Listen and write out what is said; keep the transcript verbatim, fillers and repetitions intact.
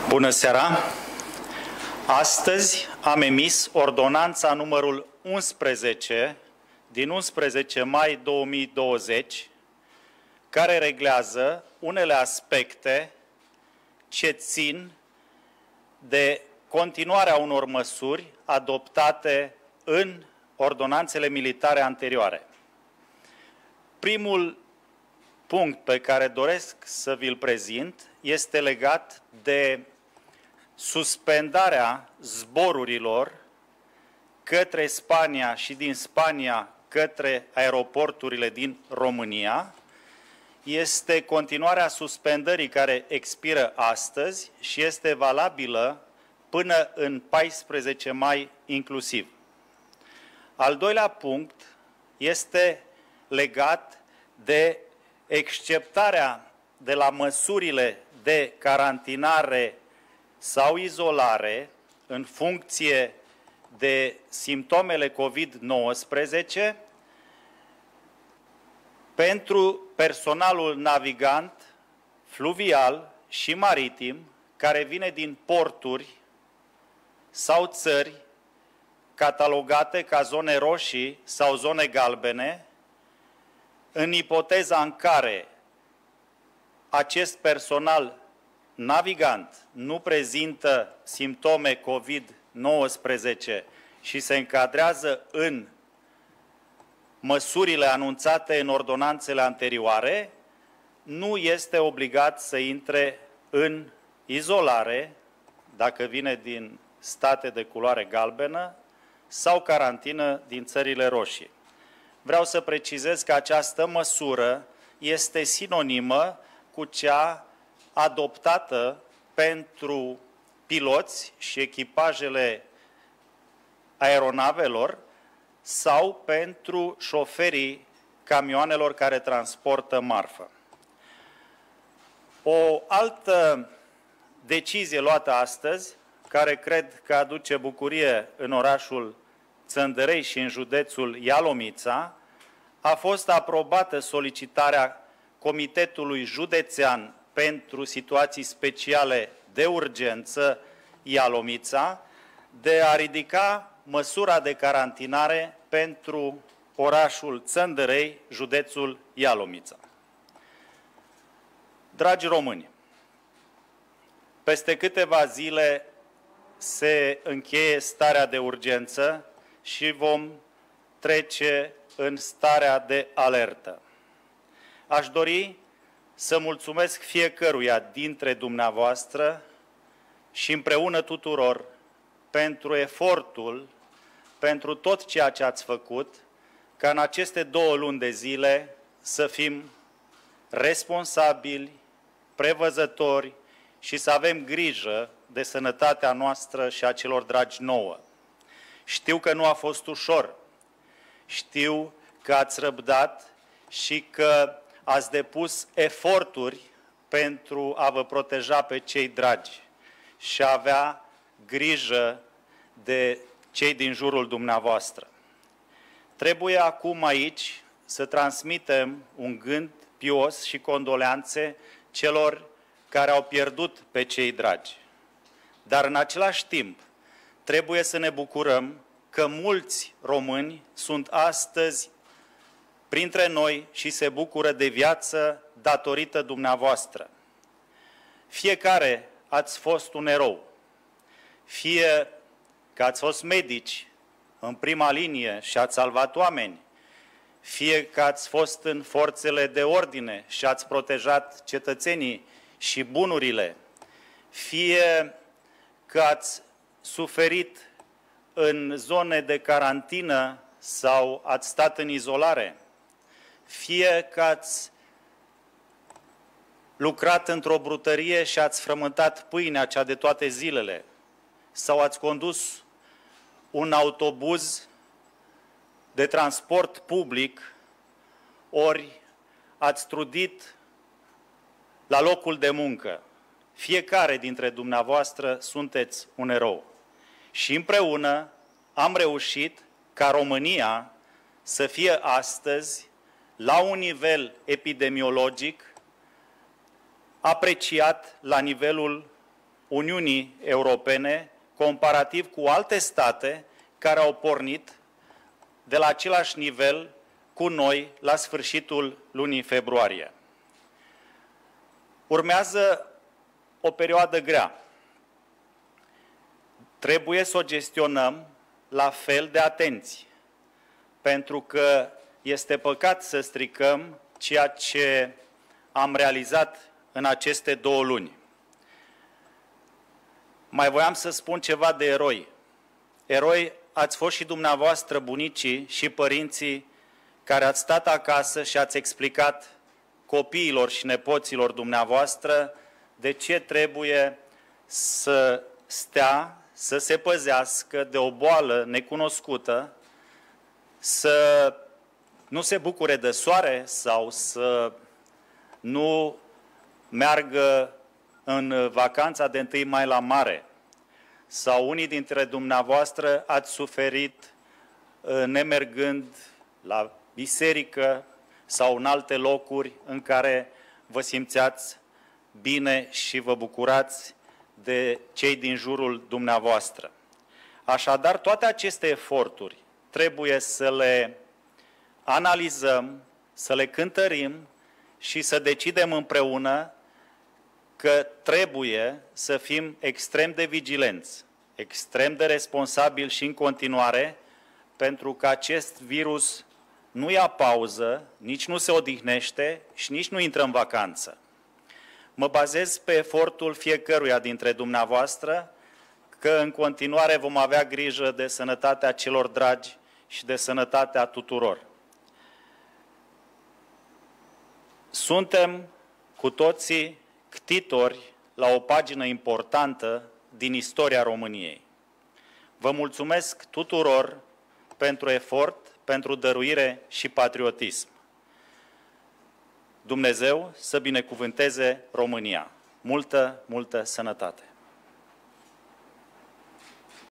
Bună seara! Astăzi am emis ordonanța numărul unsprezece din unsprezece mai două mii douăzeci, care reglează unele aspecte ce țin de continuarea unor măsuri adoptate în ordonanțele militare anterioare. Primul punct pe care doresc să vi-l prezint este legat de suspendarea zborurilor către Spania și din Spania către aeroporturile din România. Este continuarea suspendării care expiră astăzi și este valabilă până în paisprezece mai inclusiv. Al doilea punct este legat de exceptarea de la măsurile de carantinare sau izolare în funcție de simptomele COVID nouăsprezece pentru personalul navigant, fluvial și maritim care vine din porturi sau țări catalogate ca zone roșii sau zone galbene, în ipoteza în care acest personal navigant nu prezintă simptome COVID nouăsprezece și se încadrează în măsurile anunțate în ordonanțele anterioare, nu este obligat să intre în izolare, dacă vine din state de culoare galbenă, sau carantină din țările roșii. Vreau să precizez că această măsură este sinonimă cu cea adoptată pentru piloți și echipajele aeronavelor sau pentru șoferii camioanelor care transportă marfă. O altă decizie luată astăzi, care cred că aduce bucurie în orașul Țăndărei și în județul Ialomița, a fost aprobată solicitarea Comitetului Județean pentru Situații Speciale de Urgență Ialomița de a ridica măsura de carantinare pentru orașul Țăndărei, județul Ialomița. Dragi români, peste câteva zile se încheie starea de urgență și vom trece în starea de alertă. Aș dori să mulțumesc fiecăruia dintre dumneavoastră și împreună tuturor pentru efortul, pentru tot ceea ce ați făcut, ca în aceste două luni de zile să fim responsabili, prevăzători și să avem grijă de sănătatea noastră și a celor dragi nouă. Știu că nu a fost ușor, știu că ați răbdat și că ați depus eforturi pentru a vă proteja pe cei dragi și a avea grijă de cei din jurul dumneavoastră. Trebuie acum aici să transmitem un gând pios și condoleanțe celor care au pierdut pe cei dragi. Dar în același timp trebuie să ne bucurăm că mulți români sunt astăzi printre noi și se bucură de viață datorită dumneavoastră. Fiecare ați fost un erou, fie că ați fost medici în prima linie și ați salvat oameni, fie că ați fost în forțele de ordine și ați protejat cetățenii și bunurile, fie că ați suferit în zone de carantină sau ați stat în izolare, fie că ați lucrat într-o brutărie și ați frământat pâinea cea de toate zilele, sau ați condus un autobuz de transport public, ori ați trudit la locul de muncă. Fiecare dintre dumneavoastră sunteți un erou. Și împreună am reușit ca România să fie astăzi la un nivel epidemiologic apreciat la nivelul Uniunii Europene, comparativ cu alte state care au pornit de la același nivel cu noi la sfârșitul lunii februarie. Urmează o perioadă grea. Trebuie să o gestionăm la fel de atenți, pentru că este păcat să stricăm ceea ce am realizat în aceste două luni. Mai voiam să spun ceva de eroi. Eroi ați fost și dumneavoastră, bunicii și părinții, care ați stat acasă și ați explicat copiilor și nepoților dumneavoastră de ce trebuie să stea, să se păzească de o boală necunoscută, să nu se bucure de soare sau să nu meargă în vacanța de întâi mai la mare. Sau unii dintre dumneavoastră ați suferit nemergând la biserică sau în alte locuri în care vă simțeați bine și vă bucurați de cei din jurul dumneavoastră. Așadar, toate aceste eforturi trebuie să le analizăm, să le cântărim și să decidem împreună că trebuie să fim extrem de vigilenți, extrem de responsabili și în continuare, pentru că acest virus nu ia pauză, nici nu se odihnește și nici nu intră în vacanță. Mă bazez pe efortul fiecăruia dintre dumneavoastră că în continuare vom avea grijă de sănătatea celor dragi și de sănătatea tuturor. Suntem cu toții ctitori la o pagină importantă din istoria României. Vă mulțumesc tuturor pentru efort, pentru dăruire și patriotism. Dumnezeu să binecuvânteze România. Multă, multă sănătate!